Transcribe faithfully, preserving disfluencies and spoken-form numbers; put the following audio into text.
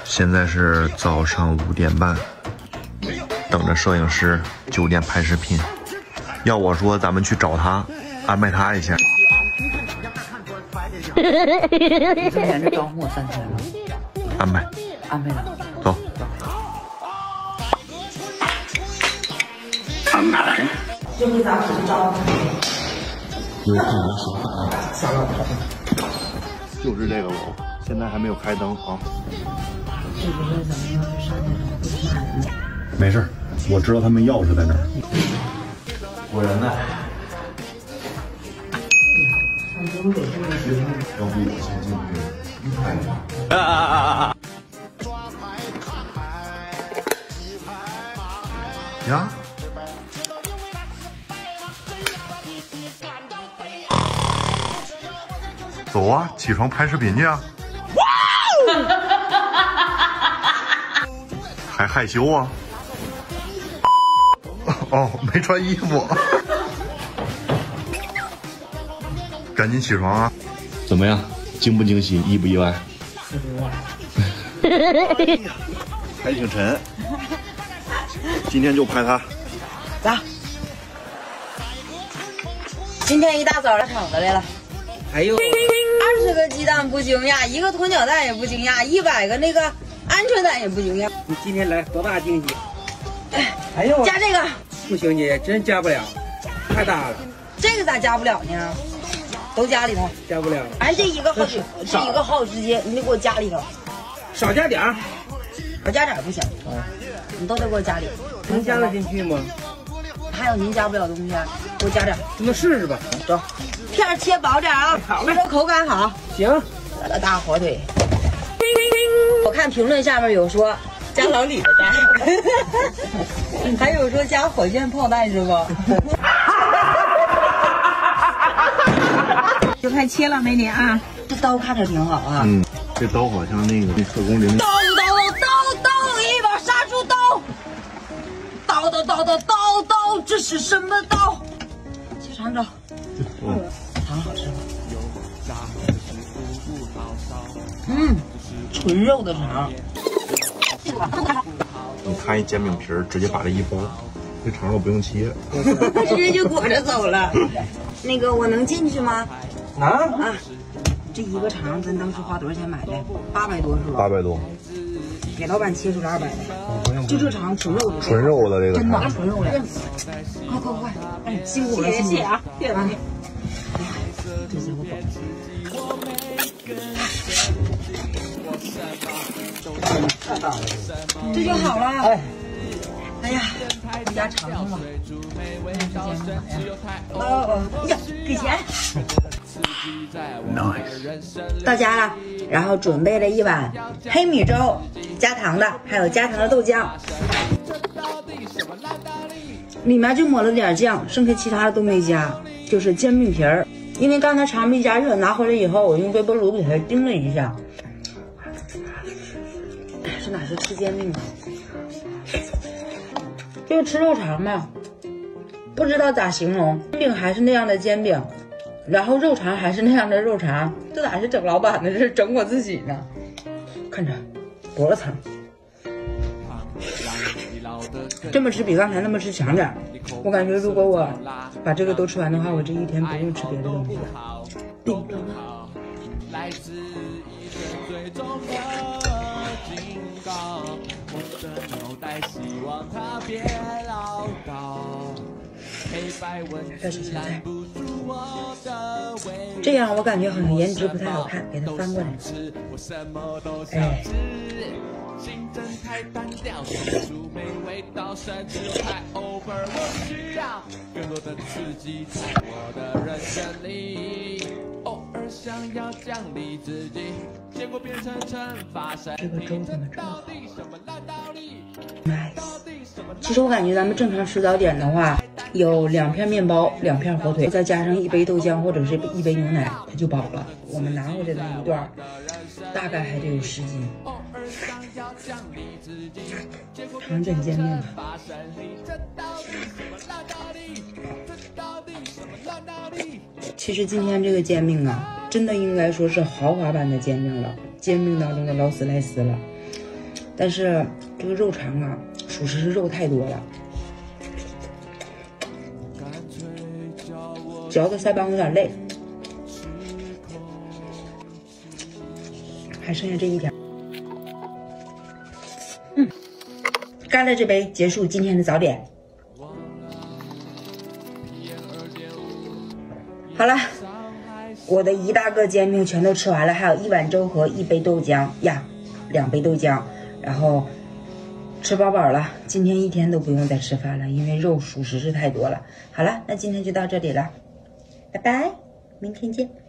现在是早上五点半，等着摄影师九点拍视频。要我说，咱们去找他，安排他一下。 你这连着招呼我三天了。 安排。 安排了。 走。安排。 这回咱们怎么招呼？ 有可能想法。 小老头。 就是这个楼，现在还没有开灯啊。 这不是咱们要是上去了会骂人的。 没事，我知道他们钥匙在哪儿。果然呢。 上东北这边是。 要不我先进去看一下。啊啊啊啊！呀！走啊，起床拍视频去啊！还害羞啊？哦，没穿衣服。赶紧起床啊！怎么样？惊不惊喜？意不意外？还挺沉。今天就拍他。 走。今天一大早上厂子来了。 还有二十个鸡蛋不惊讶，一个鸵鸟蛋也不惊讶，一百个那个鹌鹑蛋也不惊讶。 你今天来多大惊喜？还有加这个不行，你真加不了，太大了。 这个咋加不了呢？都加里头， 加不了。 哎，这一个好，这一个好直接，你得给我加里头， 少加点儿， 少加点儿不行，你都得给我加里。 能加得进去吗？ 还有您加不了东西，给我加点儿。 那试试吧， 走。片儿切薄点啊， 好嘞， 口感好。 行， 大火腿。我看评论下面有说加老李的蛋，还有说加火箭炮弹是不？ 就看切了没你啊？ 这刀看着挺好啊。 嗯，这刀好像那个那特工零。 刀刀刀刀，一把杀猪刀。刀刀刀刀刀刀，这是什么刀？切肠刀。 嗯， 肠好吃吗？嗯，纯肉的肠。 你看一煎饼皮儿，直接把这一包，这肠都不用切， 直接就裹着走了。那个我能进去吗？ 啊啊，这一个肠咱当时花多少钱买的？八百多是吧？ 八百多。 给老板切出来二百的，就这肠纯肉的。 纯肉的这个真拿肠。 纯肉的。快快快！哎，辛苦了，辛苦了啊！别了你。这家伙饱。这就好了。哎，哎呀，你家尝尝吧。哦哦呀，给钱。Nice。到家了，然后准备了一碗黑米粥，加糖的，还有加糖的豆浆。里面就抹了点酱，剩下其他的都没加，就是煎饼皮儿。因为刚才肠没加热，拿回来以后我用微波炉给它叮了一下。这哪是吃煎饼啊？就是吃肉肠嘛，不知道咋形容。煎饼还是那样的煎饼，然后肉肠还是那样的肉肠。这咋是整老板呢？这是整我自己呢。看着脖子疼，这么吃比刚才那么吃强点。我感觉如果我把这个都吃完的话，我这一天不用吃别的东西了。顶着呢。这是现在，这样我感觉好像颜值不太好看，给它翻过来。哎。这个粥怎么这么好？Nice。其实我感觉咱们正常吃早点的话，有两片面包，两片火腿，再加上一杯豆浆或者是一杯牛奶，它就饱了。我们拿回来的一段，大概还得有十斤。尝点煎饼吧。其实今天这个煎饼啊，真的应该说是豪华版的煎饼了，煎饼当中的劳斯莱斯了。 但是这个肉肠啊，属实是肉太多了，嚼的腮帮有点累，还剩下这一条。嗯，干了这杯，结束今天的早点。好了，我的一大个煎饼全都吃完了，还有一碗粥和一杯豆浆呀，两杯豆浆，然后吃饱饱了。今天一天都不用再吃饭了，因为肉属实是太多了。好了，那今天就到这里了，拜拜，明天见。